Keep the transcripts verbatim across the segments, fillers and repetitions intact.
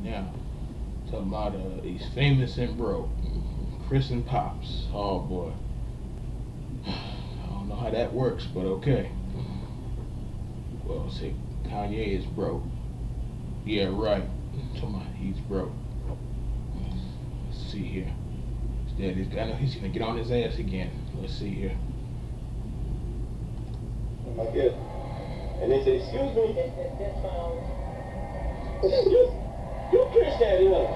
Now, talking about uh, he's famous and broke. Chris and Pops. Oh boy. I don't know how that works, but okay. Well, say Kanye is broke. Yeah, right. Talking about he's broke. Let's see here. Daddy's, I know he's gonna get on his ass again. Let's see here. I guess. And they said, excuse me. you, you Chris Daddy, huh?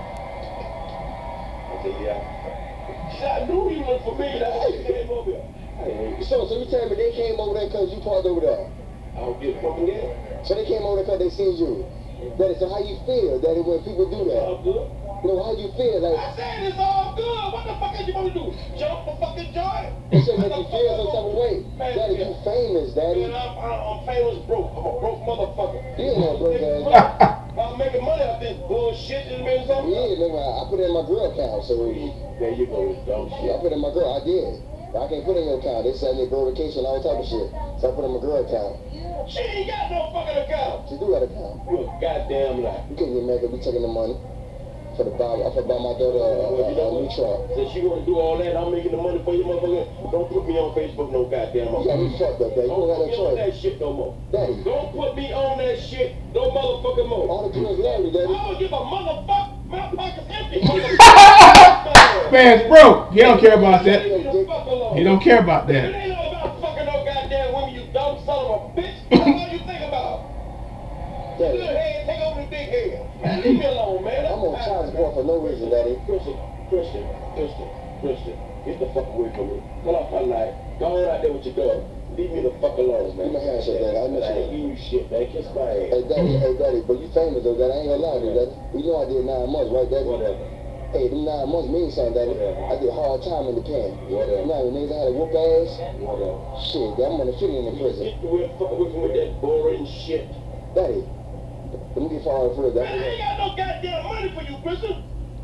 I said, yeah. She said, I knew he was for me. That's why he came over here. Hey, so, so you tell me they came over there because you parked over there? I don't give a fucking damn. So they came over there because they seen you. Daddy, so how you feel, Daddy, when people do that? All good. You know, how you feel? Like, I said it's all good. What the fuck are you gonna do? Jump for fucking joy? It should make you feel some type of way. Man, Daddy, you famous, Daddy. Man, I'm, I'm, I'm famous broke. I'm a broke motherfucker. You ain't no broke ass. I'm making money off this bullshit. You mean something? Yeah, remember, I put it in my girl account, so there you go, dumb shit. I put it in my girl, I did. I can't put it in your account. They send me verification, all type of shit. So I put it in my girl account. She ain't got no fucking account. She do got an account. You a goddamn lie. You can't get mad because we taking the money. For the buy, for buy my daughter a, a, a new truck. Since you want to do all that, I'm making the money for you, motherfucker. Don't put me on Facebook, no goddamn motherfucker. You got me fucked up, Daddy. Don't put me on that shit no more. Daddy. Don't put me on that shit no motherfucker more. All the girls love me, Daddy. I don't give a motherfucker. My pocket's empty, motherfucker. Man's broke. He don't care about that. He don't care about that. It ain't all about fucking no goddamn women, you dumb son of a bitch. That's all you think about. Daddy. Good head, take over the big head. Man, leave me alone, man. I'm on child support for no reason, Daddy. Christian, Christian, Christian, Christian, get the fuck away from me. Pull off my life. Go on out there with your dog. Leave me the fuck alone, man. Give my handshake, Daddy. I miss you. I ain't giving you shit, man. Kiss my ass. Hey, Daddy, hey, Daddy, but you famous, though, Daddy. I ain't gonna lie to you, Daddy. You know I did nine months, right, Daddy? Whatever. Hey, them nine months mean something, Daddy. Whatever. I did hard time in the pen. Whatever. Now, the niggas had to whoop ass. Whatever. Shit, Daddy, I'm gonna fit in the prison. Get the way fuck away from me with that boring shit. Daddy. Let me get far for that. Man, I ain't got no goddamn money for you, Christian.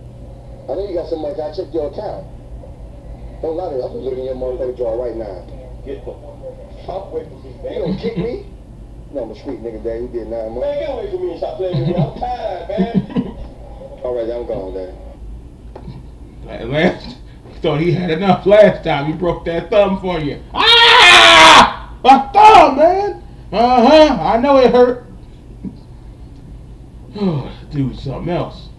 I know you got some money. I checked your account. Don't lie to me. I'm looking at your motherfucker draw right now. Get the fuck away from me, man. You don't kick me? No, I'm a street nigga, Dad. You did nine months. Man, get away from me and stop playing with me. I'm tired, man. All right, I'm gone, Dad. Last, he thought he had enough last time. He broke that thumb for you. Ah! My thumb, man. Uh huh. I know it hurt. Oh, dude, something else.